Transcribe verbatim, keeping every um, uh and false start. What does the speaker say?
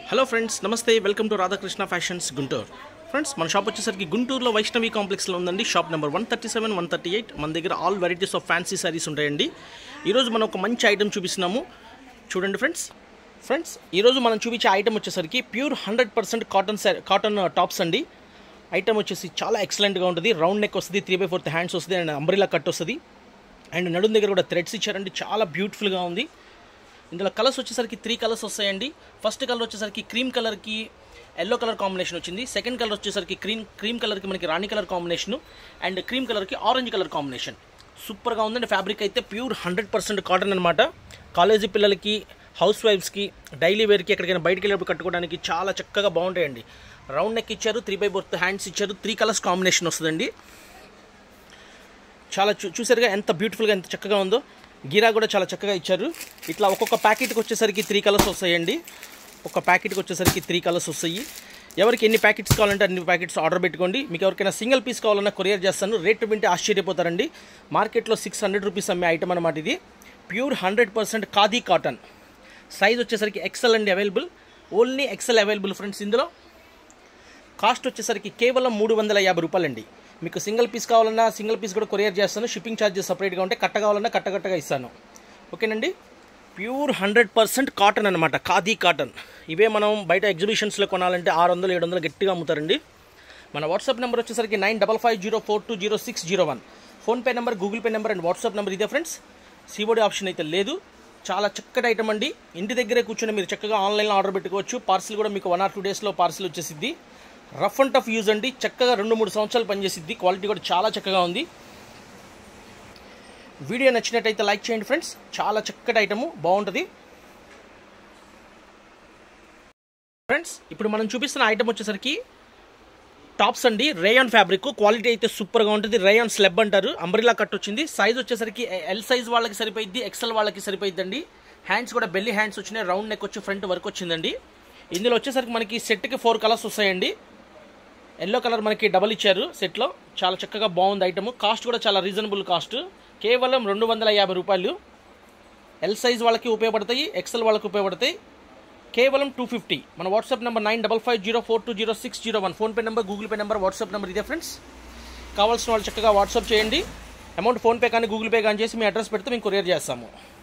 Hello friends, నమస్తే. Welcome to Radhakrishna fashions Guntur. Friends, మన shop వచ్చేసరికి గుంటూరులో వైష్ణవి కాంప్లెక్స్లో ఉందండి. Shop number one thirty seven one thirty eight మన దగ్గర all varieties of fancy saris ఉంటాయండి. ఈరోజు మనం ఒక మంచి ఐటమ్ చూపిస్తున్నాము, చూడండి ఫ్రెండ్స్. ఫ్రెండ్స్ ఈరోజు మనం చూపించే ఐటమ్ వచ్చేసరికి pure hundred percent cotton cotton tops అండి. ఐటమ్ వచ్చేసి చాలా ఎక్సలెంట్గా ఉంటుంది. రౌండ్ నెక్ వస్తుంది, త్రీ బై ఫోర్త్ హ్యాండ్స్ వస్తుంది, అండ్ అంబ్రిలా కట్ వస్తుంది, అండ్ నడుం దగ్గర కూడా థ్రెడ్స్ ఇచ్చారండి. చాలా బ్యూటిఫుల్గా ఉంది. ఇందులో కలర్స్ వచ్చేసరికి త్రీ కలర్స్ వస్తాయండి. ఫస్ట్ కలర్ వచ్చేసరికి క్రీమ్ కలర్కి ఎల్లో కలర్ కాంబినేషన్ వచ్చింది. సెకండ్ కలర్ వచ్చేసరికి క్రీమ్ క్రీమ్ కలర్కి మనకి రాణి కలర్ కాంబినేషన్, అండ్ క్రీమ్ కలర్కి ఆరెంజ్ కలర్ కాంబినేషన్. సూపర్గా ఉందండి. ఫ్యాబ్రిక్ అయితే ప్యూర్ హండ్రెడ్ పర్సెంట్ కాటన్ అనమాట. కాలేజీ పిల్లలకి, హౌస్ వైఫ్స్కి, డైలీ వేర్కి, ఎక్కడికైనా బయటికి వెళ్ళినప్పుడు కట్టుకోవడానికి చాలా చక్కగా బాగుంటాయండి. రౌండ్ నెక్ ఇచ్చారు, త్రీ బై ఫోర్త్ హ్యాండ్స్ ఇచ్చారు, త్రీ కలర్స్ కాంబినేషన్ వస్తుందండి. చాలా చూ చూసారుగా ఎంత బ్యూటిఫుల్గా, ఎంత చక్కగా ఉందో. గీరా కూడా చాలా చక్కగా ఇచ్చారు. ఇట్లా ఒక్కొక్క ప్యాకెట్కి వచ్చేసరికి త్రీ కలర్స్ వస్తాయండి. ఒక ప్యాకెట్కి వచ్చేసరికి త్రీ కలర్స్ వస్తాయి. ఎవరికి ఎన్ని ప్యాకెట్స్ కావాలంటే అన్ని ప్యాకెట్స్ ఆర్డర్ పెట్టుకోండి. మీకు ఎవరికైనా సింగిల్ పీస్ కావాలన్నా కొరియర్ చేస్తాను. రేట్ వింటే ఆశ్చర్యపోతారండి. మార్కెట్లో సిక్స్ హండ్రెడ్ రూపీస్ అమ్మే ఐటమ్ అనమాట ఇది. Pure hundred percent khadi cotton. Size వచ్చేసరికి ఎక్సెల్ అండి available. Only XL available friends. ఇందులో కాస్ట్ వచ్చేసరికి కేవలం మూడు వందల యాభై రూపాయలండి. మీకు సింగిల్ పీస్ కావాలన్నా సింగిల్ పీస్ కూడా కొరియర్ చేస్తాను. షిప్పింగ్ ఛార్జెస్ సపరేట్గా ఉంటే, కట్ట కావాలన్నా కట్టకట్టగా ఇస్తాను. ఓకేనండి. ప్యూర్ హండ్రెడ్ పర్సెంట్ కాటన్ అనమాట, ఖాదీ కాటన్. ఇవే మనం బయట ఎగ్జిబిషన్స్లో కొనాలంటే ఆరు వందలు ఏడు వందలు గట్టిగా అమ్ముతారండి. మన వాట్సాప్ నెంబర్ వచ్చేసరికి nine double five zero four two zero six zero one PhonePe number, Google Pay number and WhatsApp number ఇదే ఫ్రెండ్స్. సిఓడి ఆప్షన్ అయితే లేదు. చాలా చక్కటి ఐటమ్ అండి. ఇంటి దగ్గరే కూర్చొని మీరు చక్కగా ఆన్లైన్లో ఆర్డర్ పెట్టుకోవచ్చు. పార్సిల్ కూడా మీకు వన్ ఆర్ టూ డేస్లో పార్సిల్ వచ్చేసిద్ది. రఫ్ అండ్ టఫ్ యూజ్ అండి. చక్కగా రెండు మూడు సంవత్సరాలు పనిచేసిద్ది. క్వాలిటీ కూడా చాలా చక్కగా ఉంది. వీడియో నచ్చినట్టయితే లైక్ చేయండి ఫ్రెండ్స్. చాలా చక్కటి ఐటమ్, బాగుంటుంది ఫ్రెండ్స్. ఇప్పుడు మనం చూపిస్తున్న ఐటమ్ వచ్చేసరికి టాప్స్ అండి. Rayon fabric. క్వాలిటీ అయితే సూపర్గా ఉంటుంది. రేయాన్ స్లెబ్ అంటారు. అంబ్రిలా కట్ వచ్చింది. సైజ్ వచ్చేసరికి ఎల్ సైజ్ వాళ్ళకి సరిపోయిద్ది, ఎక్సెల్ వాళ్ళకి సరిపోయిద్దండి. హ్యాండ్స్ కూడా బెల్లీ హ్యాండ్స్ వచ్చినాయి. రౌండ్ నెక్ వచ్చి ఫ్రంట్ వర్క్ వచ్చిందండి. ఇందులో వచ్చేసరికి మనకి సెట్కి ఫోర్ కలర్స్ వస్తాయండి. ఎల్లో కలర్ మనకి డబల్ ఇచ్చారు సెట్లో. చాలా చక్కగా బాగుంది ఐటమ్. కాస్ట్ కూడా చాలా రీజనబుల్ కాస్ట్. కేవలం రెండు వందల యాభై రూపాయలు. ఎల్ సైజ్ వాళ్ళకి ఉపయోగపడతాయి, ఎక్సెల్ వాళ్ళకి ఉపయోగపడతాయి. కేవలం టూ ఫిఫ్టీ. మన WhatsApp number nine double five zero four two zero six zero one PhonePe number, Google Pay number, WhatsApp number ఇదే ఫ్రెండ్స్. కావాల్సిన వాళ్ళు చక్కగా వాట్సాప్ చేయండి. అమౌంట్ ఫోన్పే కానీ గూగుల్ పే కానీ చేసి మీ అడ్రస్ పెడితే మేము కొరియర్ చేస్తాము.